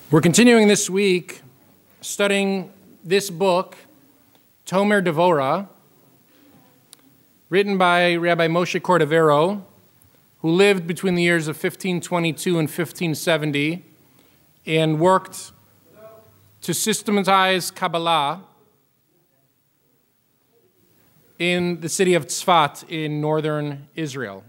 We're continuing this week studying this book, Tomer Devorah, written by Rabbi Moshe Cordovero, who lived between the years of 1522 and 1570 and worked to systematize Kabbalah in the city of Tzfat in northern Israel.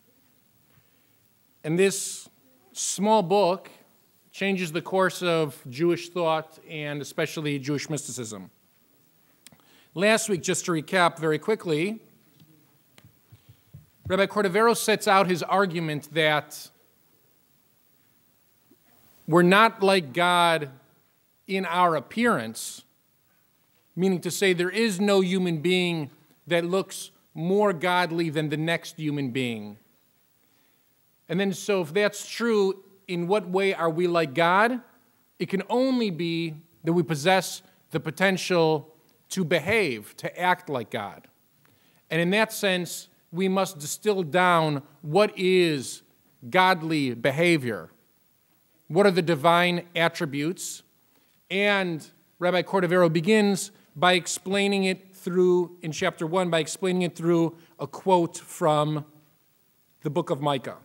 And this small book changes the course of Jewish thought and especially Jewish mysticism. Last week, just to recap very quickly, Rabbi Cordovero sets out his argument that we're not like God in our appearance, meaning to say there is no human being that looks more godly than the next human being. And then, so if that's true, in what way are we like God? It can only be that we possess the potential to behave, to act like God. And in that sense, we must distill down what is godly behavior. What are the divine attributes? And Rabbi Cordovero begins by explaining it through, in chapter 1, by explaining it through a quote from the book of Micah.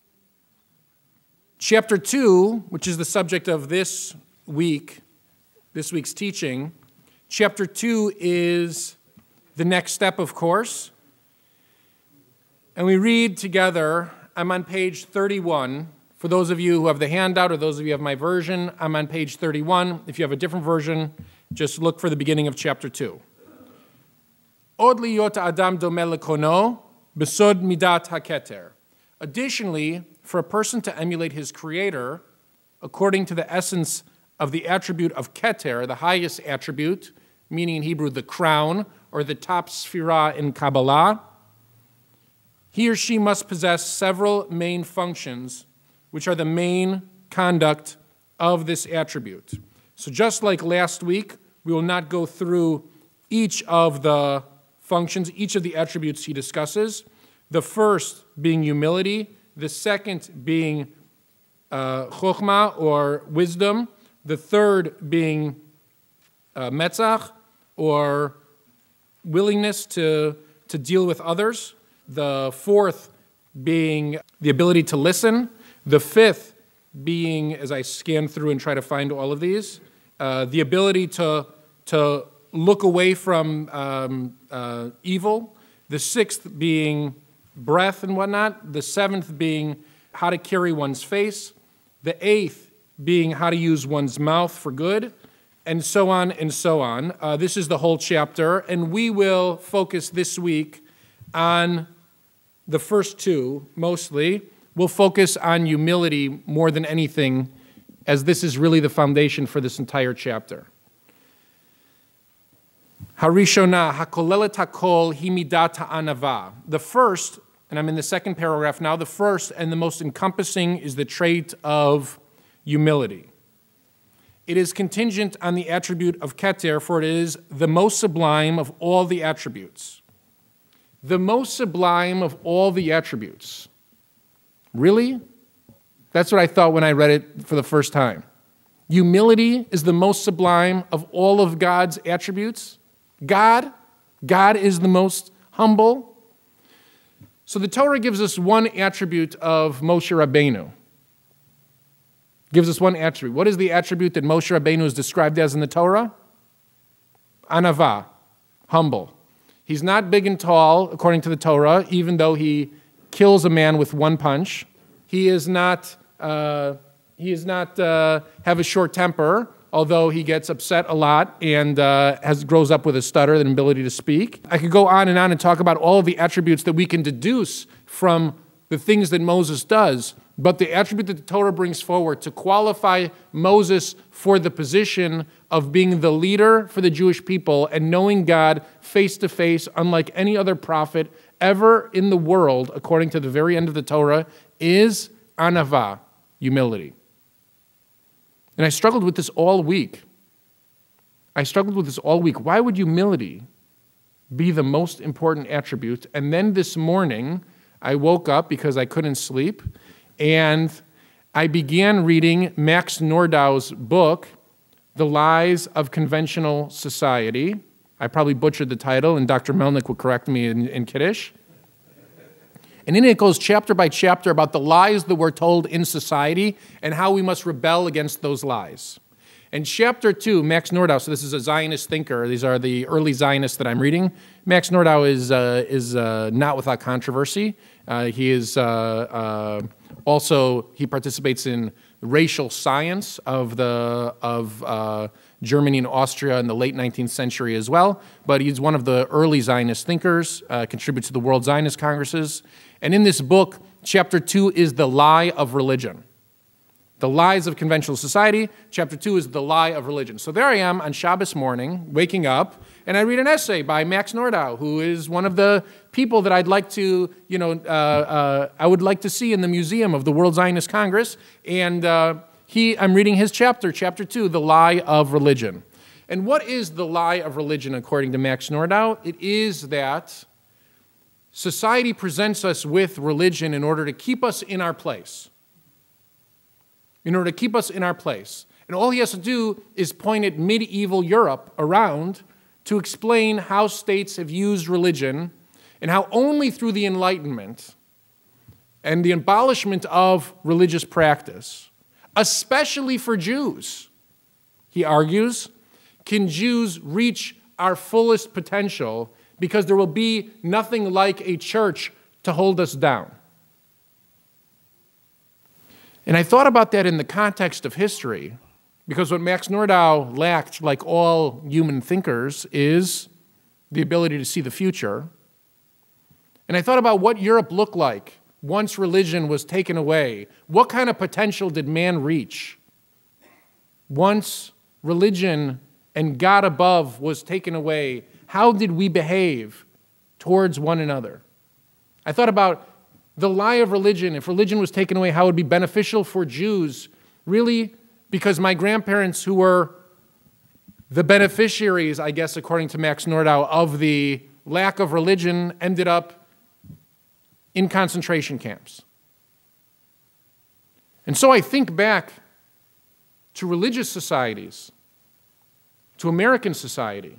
Chapter 2, which is the subject of this week's teaching, chapter 2 is the next step, of course. And we read together, I'm on page 31. For those of you who have the handout or those of you who have my version, I'm on page 31. If you have a different version, just look for the beginning of chapter 2. Od liyot adam domeh lekono, besod midat haketer. Additionally, for a person to emulate his creator, according to the essence of the attribute of keter, the highest attribute, meaning in Hebrew the crown, or the top sphira in Kabbalah, he or she must possess several main functions, which are the main conduct of this attribute. So just like last week, we will not go through each of the functions, each of the attributes he discusses. The first being humility, the second being chokhmah, or wisdom, the third being metzach, or willingness to deal with others, the fourth being the ability to listen, the fifth being, as I scan through and try to find all of these, the ability to look away from evil, the sixth being breath and whatnot, the seventh being how to carry one's face, the eighth being how to use one's mouth for good, and so on and so on. This is the whole chapter, and we will focus this week on the first two, mostly. We'll focus on humility more than anything, as this is really the foundation for this entire chapter. Harishona, hakolelet hakol hi midat ha'anava. The first, and I'm in the second paragraph now, the first and the most encompassing is the trait of humility. It is contingent on the attribute of keter, for it is the most sublime of all the attributes. The most sublime of all the attributes. Really? That's what I thought when I read it for the first time. Humility is the most sublime of all of God's attributes. God is the most humble. So the Torah gives us one attribute of Moshe Rabbeinu. Gives us one attribute. What is the attribute that Moshe Rabbeinu is described as in the Torah? Anava, humble. He's not big and tall, according to the Torah, even though he kills a man with one punch. He is not have a short temper, although he gets upset a lot and grows up with a stutter and ability to speak. I could go on and talk about all of the attributes that we can deduce from the things that Moses does, but the attribute that the Torah brings forward to qualify Moses for the position of being the leader for the Jewish people and knowing God face to face, unlike any other prophet ever in the world, according to the very end of the Torah, is anava, humility. And I struggled with this all week. Why would humility be the most important attribute? And then this morning, I woke up because I couldn't sleep, and I began reading Max Nordau's book, The Lies of Conventional Society. I probably butchered the title, and Dr. Melnick would correct me in Kiddush. And in it goes chapter by chapter about the lies that we're told in society and how we must rebel against those lies. And chapter 2, Max Nordau, so this is a Zionist thinker. These are the early Zionists that I'm reading. Max Nordau is not without controversy. He is also, he participates in racial science of Germany and Austria in the late 19th century as well. But he's one of the early Zionist thinkers, contributes to the World Zionist Congresses. And in this book, chapter 2 is the lie of religion. The lies of conventional society. Chapter 2 is the lie of religion. So there I am on Shabbos morning, waking up, and I read an essay by Max Nordau, who is one of the people that I'd like to, I would like to see in the museum of the World Zionist Congress. And I'm reading his chapter 2, The Lie of Religion. And what is the lie of religion according to Max Nordau? It is that society presents us with religion in order to keep us in our place. In order to keep us in our place. And all he has to do is point at medieval Europe around to explain how states have used religion and how only through the Enlightenment and the abolishment of religious practice, especially for Jews, he argues, can Jews reach our fullest potential because there will be nothing like a church to hold us down. And I thought about that in the context of history, because what Max Nordau lacked, like all human thinkers, is the ability to see the future. And I thought about what Europe looked like once religion was taken away. What kind of potential did man reach once religion and God above was taken away? How did we behave towards one another? I thought about the lie of religion. If religion was taken away, how it would be beneficial for Jews, really, because my grandparents, who were the beneficiaries, I guess, according to Max Nordau, of the lack of religion, ended up in concentration camps. And so I think back to religious societies, to American society.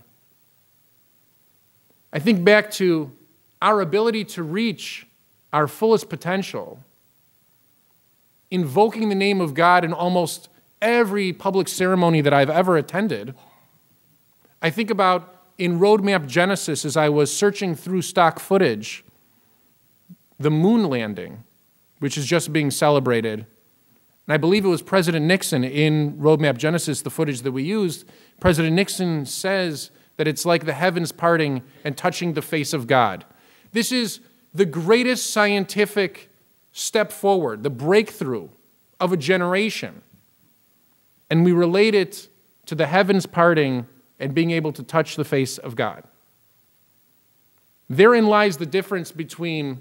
I think back to our ability to reach our fullest potential, invoking the name of God in almost every public ceremony that I've ever attended. I think about in Roadmap Genesis, as I was searching through stock footage, the moon landing, which is just being celebrated. And I believe it was President Nixon in Roadmap Genesis, the footage that we used. President Nixon says that it's like the heavens parting and touching the face of God. This is the greatest scientific step forward, the breakthrough of a generation. And we relate it to the heavens parting and being able to touch the face of God. Therein lies the difference between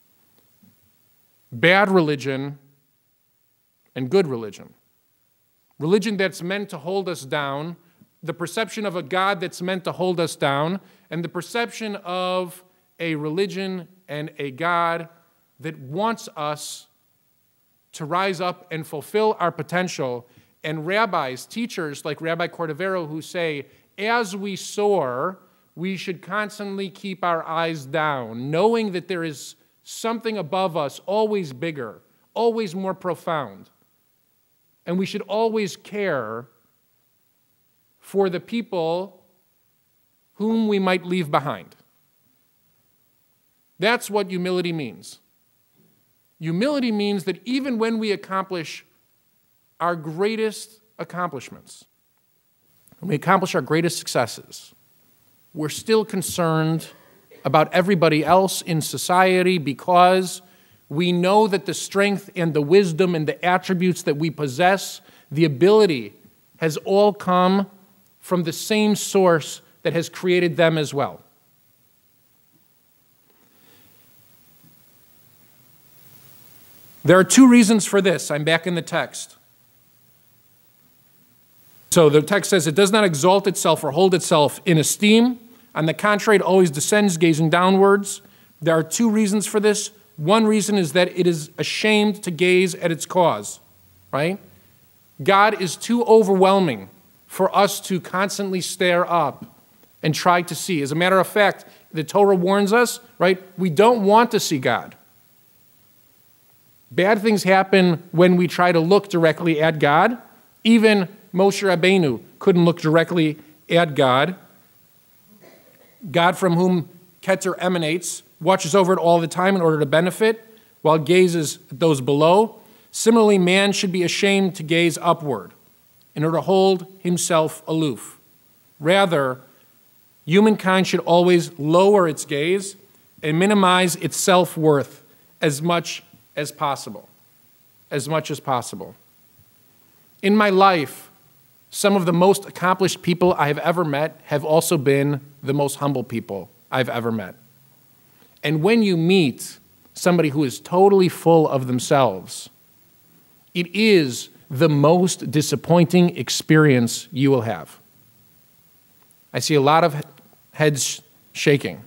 bad religion and good religion. Religion that's meant to hold us down, the perception of a God that's meant to hold us down, and the perception of a religion and a God that wants us to rise up and fulfill our potential. And rabbis, teachers like Rabbi Cordovero, who say, as we soar, we should constantly keep our eyes down, knowing that there is something above us, always bigger, always more profound. And we should always care for the people whom we might leave behind. That's what humility means. Humility means that even when we accomplish our greatest accomplishments, when we accomplish our greatest successes, we're still concerned about everybody else in society because we know that the strength and the wisdom and the attributes that we possess, the ability, has all come from the same source that has created them as well. There are two reasons for this. I'm back in the text. So the text says, it does not exalt itself or hold itself in esteem. On the contrary, it always descends, gazing downwards. There are two reasons for this. One reason is that it is ashamed to gaze at its cause. right? God is too overwhelming for us to constantly stare up and try to see. As a matter of fact, the Torah warns us, right? We don't want to see God. Bad things happen when we try to look directly at God. Even Moshe Rabbeinu couldn't look directly at God. God from whom Keter emanates watches over it all the time in order to benefit, while gazes at those below. Similarly, man should be ashamed to gaze upward in order to hold himself aloof. Rather, humankind should always lower its gaze and minimize its self-worth as much as possible. As much as possible. In my life, some of the most accomplished people I have ever met have also been the most humble people I've ever met. And when you meet somebody who is totally full of themselves, it is the most disappointing experience you will have. I see a lot of heads shaking.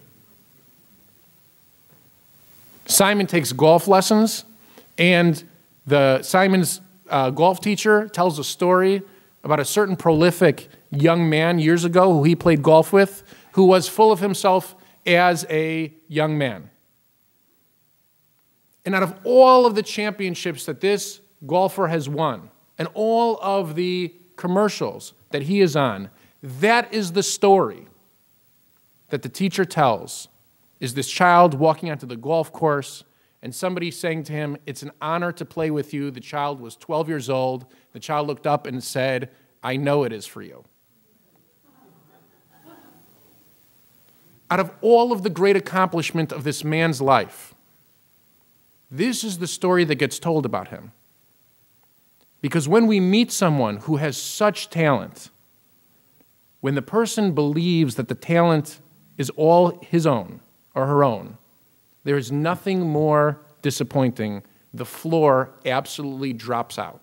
Simon takes golf lessons, and Simon's golf teacher tells a story about a certain prolific young man years ago who he played golf with, who was full of himself as a young man. And out of all of the championships that this golfer has won, and all of the commercials that he is on, that is the story that the teacher tells, is this child walking onto the golf course and somebody saying to him, "It's an honor to play with you." The child was 12 years old. The child looked up and said, "I know it is for you." Out of all of the great accomplishment of this man's life, this is the story that gets told about him. Because when we meet someone who has such talent, when the person believes that the talent is all his own or her own, there is nothing more disappointing. The floor absolutely drops out.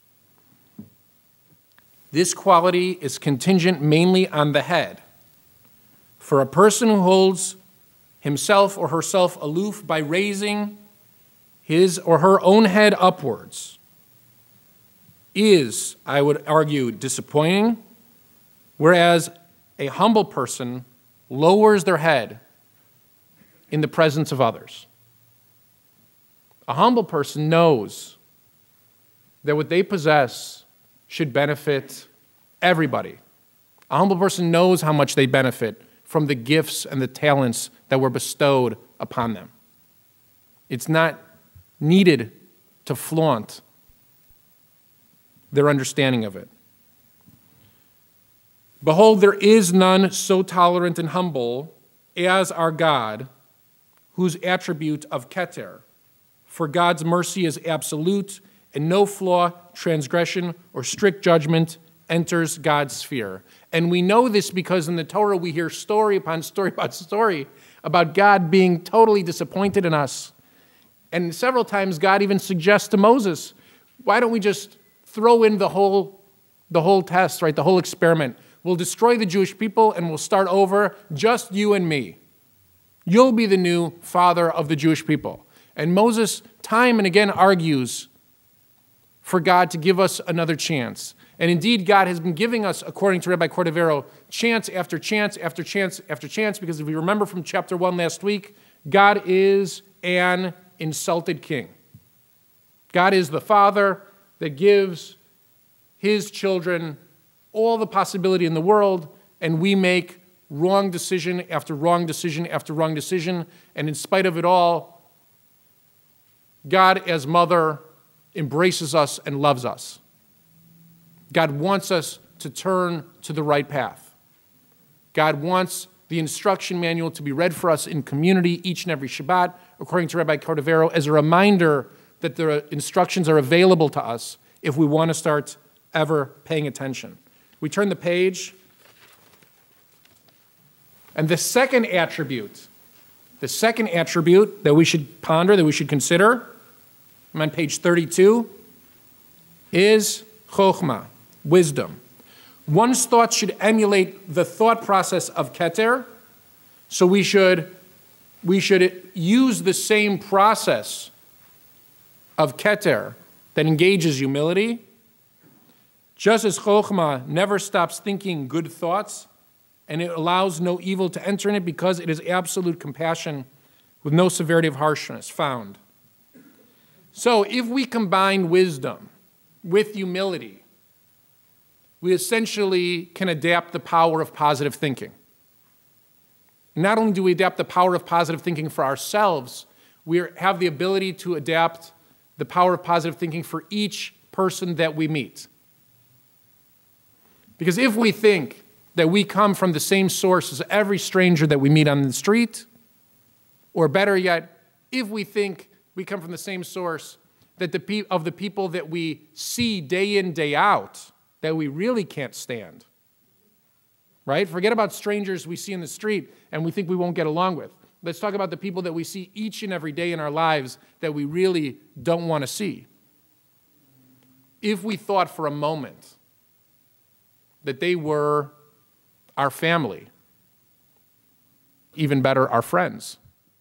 This quality is contingent mainly on the head. For a person who holds himself or herself aloof by raising his or her own head upwards is, I would argue, disappointing, whereas a humble person lowers their head in the presence of others. A humble person knows that what they possess should benefit everybody. A humble person knows how much they benefit from the gifts and the talents that were bestowed upon them. It's not needed to flaunt their understanding of it. Behold, there is none so tolerant and humble as our God, whose attribute of Keter. For God's mercy is absolute, and no flaw, transgression, or strict judgment enters God's sphere. And we know this because in the Torah we hear story upon story upon story about God being totally disappointed in us. And several times God even suggests to Moses, why don't we just throw in the whole test, right? The whole experiment. We'll destroy the Jewish people and we'll start over, just you and me. You'll be the new father of the Jewish people. And Moses time and again argues for God to give us another chance. And indeed, God has been giving us, according to Rabbi Cordovero, chance after chance after chance after chance, because if we remember from chapter 1 last week, God is an insulted king. God is the father that gives his children all the possibility in the world, and we make wrong decision after wrong decision after wrong decision, and in spite of it all, God as mother embraces us and loves us. God wants us to turn to the right path. God wants the instruction manual to be read for us in community each and every Shabbat, according to Rabbi Cordovero, as a reminder that the instructions are available to us if we want to start ever paying attention. We turn the page, and the second attribute that we should ponder, that we should consider, I'm on page 32, is chokhmah, wisdom. One's thoughts should emulate the thought process of Keter, so we should use the same process of Keter that engages humility. Just as Chokhmah never stops thinking good thoughts, and it allows no evil to enter in it because it is absolute compassion with no severity of harshness found. So if we combine wisdom with humility, we essentially can adapt the power of positive thinking. Not only do we adapt the power of positive thinking for ourselves, we have the ability to adapt the power of positive thinking for each person that we meet. Because if we think that we come from the same source as every stranger that we meet on the street, or better yet, if we think we come from the same source that of the people that we see day in, day out, that we really can't stand, right? Forget about strangers we see in the street and we think we won't get along with. Let's talk about the people that we see each and every day in our lives that we really don't want to see. If we thought for a moment that they were our family, even better, our friends,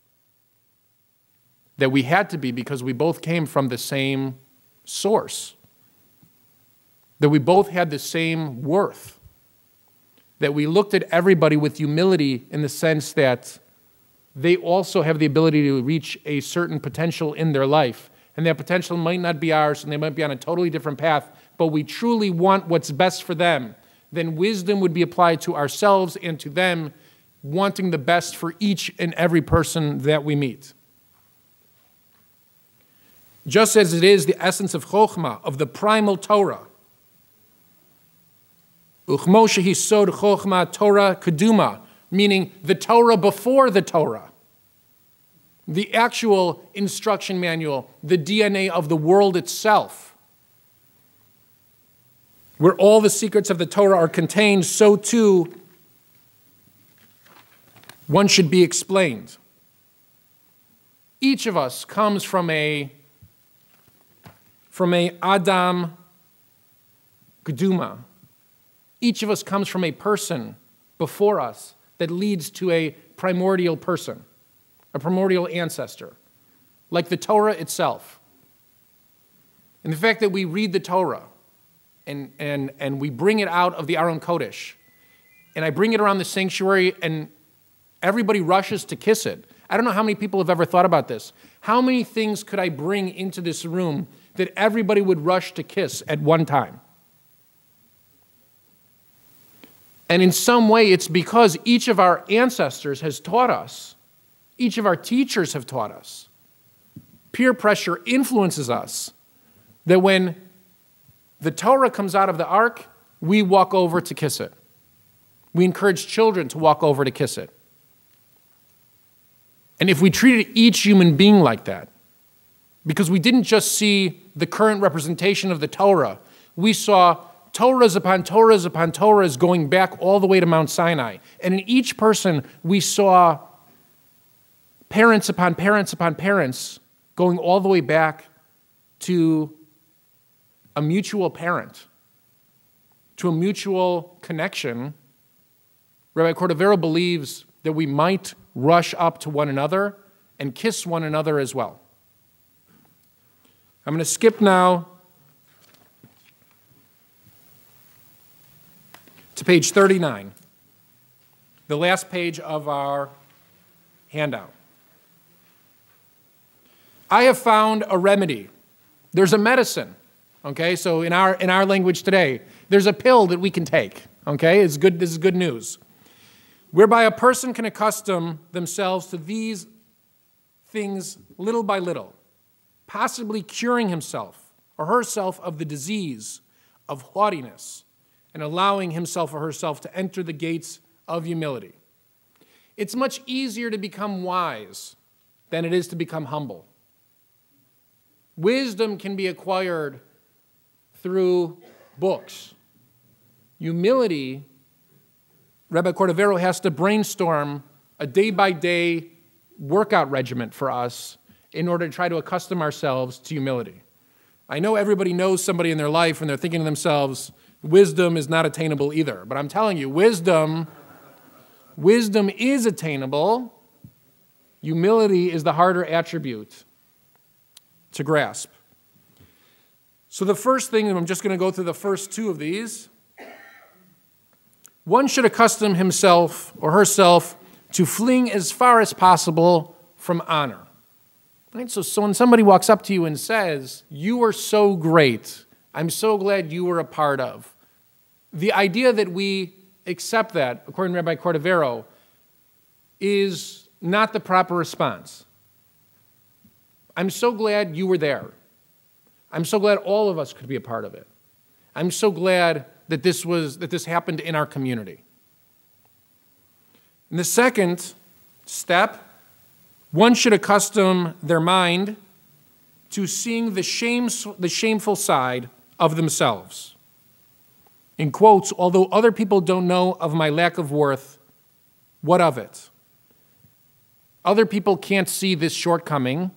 that we had to be because we both came from the same source, that we both had the same worth, that we looked at everybody with humility in the sense that they also have the ability to reach a certain potential in their life, and that potential might not be ours, and they might be on a totally different path, but we truly want what's best for them, then wisdom would be applied to ourselves and to them, wanting the best for each and every person that we meet. Just as it is the essence of Chokhmah, of the primal Torah. Uchmo shehi sod Chokhmah Torah keduma, meaning the Torah before the Torah. The actual instruction manual, the DNA of the world itself. Where all the secrets of the Torah are contained, so too one should be explained. Each of us comes from a Adam Keduma. Each of us comes from a person before us that leads to a primordial person, a primordial ancestor, like the Torah itself. And the fact that we read the Torah and we bring it out of the Aron Kodesh, and I bring it around the sanctuary and everybody rushes to kiss it. I don't know how many people have ever thought about this. How many things could I bring into this room that everybody would rush to kiss at one time? And in some way, it's because each of our ancestors has taught us, each of our teachers have taught us. Peer pressure influences us, that when the Torah comes out of the ark, we walk over to kiss it. We encourage children to walk over to kiss it. And if we treated each human being like that, because we didn't just see the current representation of the Torah, we saw Torahs upon Torahs upon Torahs going back all the way to Mount Sinai. And in each person, we saw parents upon parents upon parents going all the way back to a mutual parent, to a mutual connection. Rabbi Cordovero believes that we might rush up to one another and kiss one another as well. I'm going to skip now to page 39, the last page of our handout. I have found a remedy. There's a medicine, okay? So in our language today, there's a pill that we can take, okay? It's good. This is good news. Whereby a person can accustom themselves to these things little by little, possibly curing himself or herself of the disease of haughtiness and allowing himself or herself to enter the gates of humility. It's much easier to become wise than it is to become humble. Wisdom can be acquired through books. Humility, Rabbi Cordovero has to brainstorm a day-by-day workout regimen for us in order to try to accustom ourselves to humility. I know everybody knows somebody in their life and they're thinking to themselves, wisdom is not attainable either. But I'm telling you, wisdom is attainable. Humility is the harder attribute to grasp. So the first thing, and I'm just going to go through the first two of these, one should accustom himself or herself to fleeing as far as possible from honor. Right? So when somebody walks up to you and says, "You are so great, I'm so glad you were a part of," the idea that we accept that, according to Rabbi Cordovero, is not the proper response. I'm so glad you were there. I'm so glad all of us could be a part of it. I'm so glad that this happened in our community. And the second step, one should accustom their mind to seeing the shameful side of themselves. In quotes, although other people don't know of my lack of worth, what of it? Other people can't see this shortcoming,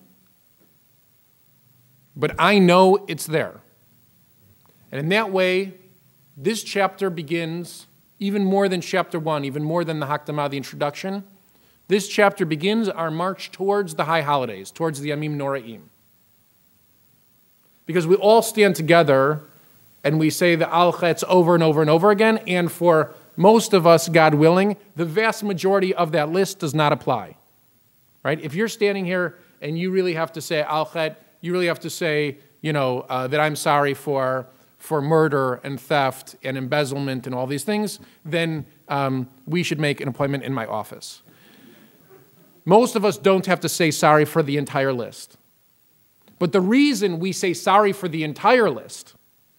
but I know it's there. And in that way, this chapter begins even more than chapter 1, even more than the Hakdamah, the introduction. This chapter begins our march towards the high holidays, towards the Yamim Noraim. Because we all stand together and we say the Al Chetz over and over and over again, and for most of us, God willing, the vast majority of that list does not apply. Right? If you're standing here and you really have to say Al Chet, you really have to say, that I'm sorry for murder and theft and embezzlement and all these things, then we should make an appointment in my office. Most of us don't have to say sorry for the entire list. But the reason we say sorry for the entire list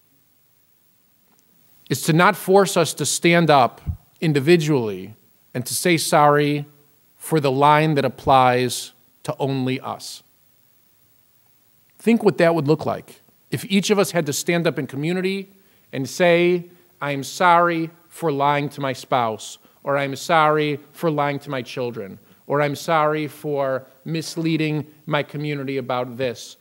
is to not force us to stand up individually and to say sorry for the line that applies to only us. Think what that would look like if each of us had to stand up in community and say, I'm sorry for lying to my spouse, or I'm sorry for lying to my children, or I'm sorry for misleading my community about this.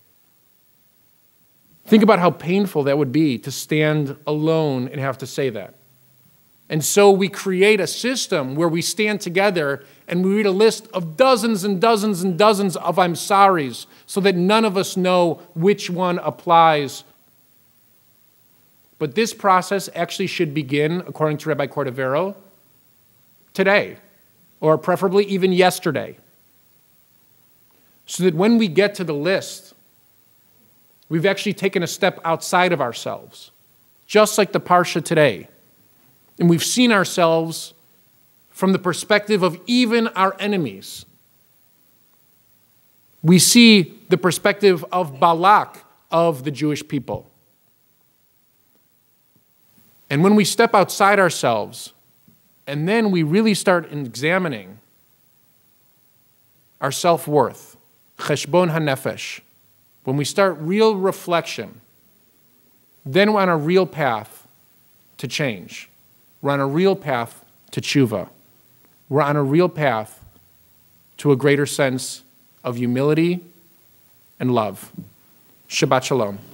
Think about how painful that would be to stand alone and have to say that. And so we create a system where we stand together and we read a list of dozens and dozens and dozens of I'm sorries so that none of us know which one applies. But this process actually should begin, according to Rabbi Cordovero, today, or preferably even yesterday. So that when we get to the list, we've actually taken a step outside of ourselves, just like the Parsha today. And we've seen ourselves from the perspective of even our enemies. We see the perspective of Balak of the Jewish people. And when we step outside ourselves, and then we really start examining our self-worth, cheshbon hanefesh, when we start real reflection, then we're on a real path to change. We're on a real path to tshuva. We're on a real path to a greater sense of humility and love. Shabbat shalom.